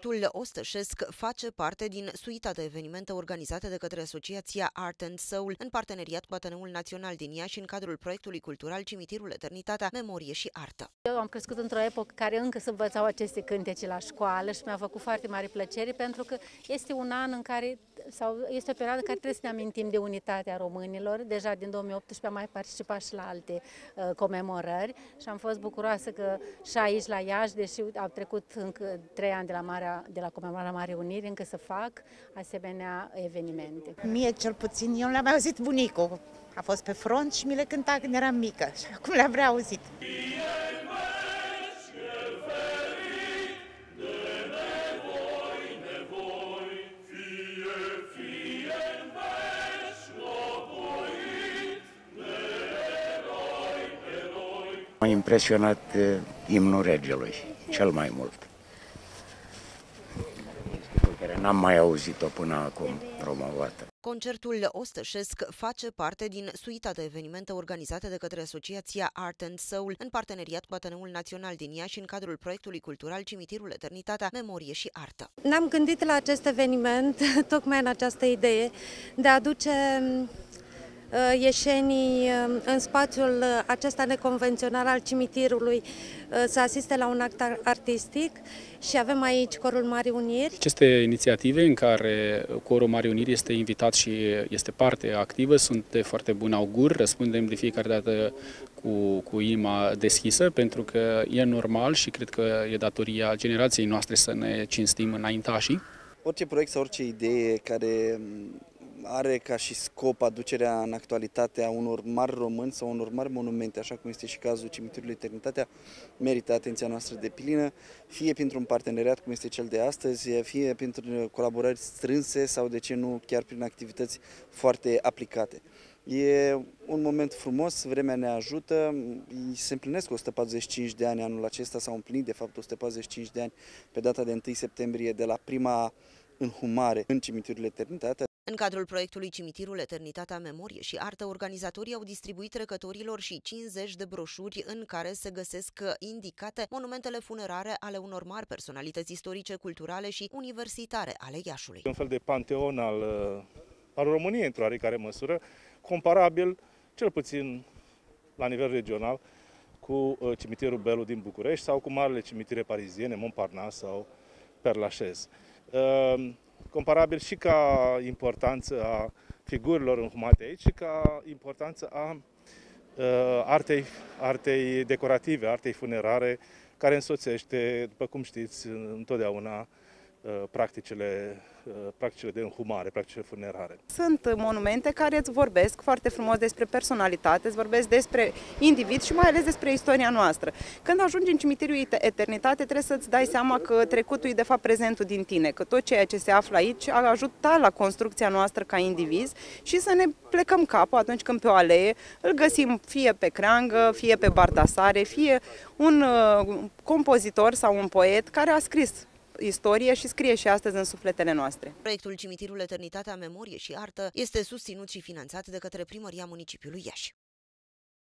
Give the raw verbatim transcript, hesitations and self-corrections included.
Concertul Ostășesc face parte din suita de evenimente organizate de către Asociația Art and Soul în parteneriat cu Ateneul Național din Iași în cadrul proiectului cultural Cimitirul Eternitatea, Memorie și Artă. Eu am crescut într-o epocă care încă se învățau aceste cântece la școală și mi-a făcut foarte mare plăcere pentru că este un an în care, sau este o perioadă în care trebuie să ne amintim de unitatea românilor. Deja din două mii optsprezece am mai participat și la alte uh, comemorări și am fost bucuroasă că și aici la Iași, deși au trecut încă trei ani de la, Marea, de la comemorarea Marii Uniri, încă să fac asemenea evenimente. Mie cel puțin, eu le-am auzit bunicul, a fost pe front și mi le cânta când eram mică și acum le-am reauzit. M-a impresionat imnul Regelui, cel mai mult, pe care n-am mai auzit-o până acum promovată. Concertul Ostășesc face parte din suita de evenimente organizate de către Asociația Art and Soul în parteneriat cu Ateneul Național din Iași în cadrul proiectului cultural Cimitirul Eternitatea, Memorie și Artă. Ne-am gândit la acest eveniment tocmai în această idee de a aduce ieșenii în spațiul acesta neconvențional al cimitirului să asiste la un act artistic și avem aici Corul Marii Uniri. Aceste inițiative în care Corul Marii Uniri este invitat și este parte activă sunt de foarte bun augur, răspundem de fiecare dată cu, cu inima deschisă pentru că e normal și cred că e datoria generației noastre să ne cinstim înaintașii. Orice proiect sau orice idee care are ca și scop aducerea în actualitate a unor mari români sau unor mari monumente, așa cum este și cazul Cimitirului Eternitatea, merită atenția noastră deplină, fie printr-un parteneriat cum este cel de astăzi, fie printr-un colaborări strânse sau, de ce nu, chiar prin activități foarte aplicate. E un moment frumos, vremea ne ajută, se împlinesc o sută patruzeci și cinci de ani anul acesta, s-au împlinit de fapt o sută patruzeci și cinci de ani pe data de întâi septembrie de la prima înhumare în Cimitirul Eternitatea. În cadrul proiectului Cimitirul Eternitatea, Memorie și Artă, organizatorii au distribuit trecătorilor și cincizeci de broșuri în care se găsesc indicate monumentele funerare ale unor mari personalități istorice, culturale și universitare ale Iașului. Un fel de panteon al, al României, într-o oarecare măsură, comparabil, cel puțin la nivel regional, cu Cimitirul Belu din București sau cu marile cimitire pariziene, Montparnasse sau Père Lachaise. Comparabil și ca importanță a figurilor înhumate aici și ca importanță a uh, artei, artei decorative, artei funerare, care însoțește, după cum știți, întotdeauna uh, practicile, uh, practicile de înhumare, practicile funerare. Sunt monumente care îți vorbesc foarte frumos despre personalitate, îți vorbesc despre individ și mai ales despre istoria noastră. Când ajungi în Cimitirul Eternitate, trebuie să-ți dai seama că trecutul e de fapt prezentul din tine, că tot ceea ce se află aici a ajutat la construcția noastră ca indivizi și să ne plecăm capul atunci când pe o alee îl găsim fie pe creangă, fie pe Bardasare, fie un uh, compozitor sau un poet care a scris istorie și scrie și astăzi în sufletele noastre. Proiectul Cimitirul Eternitatea, Memorie și Artă este susținut și finanțat de către Primăria Municipiului Iași.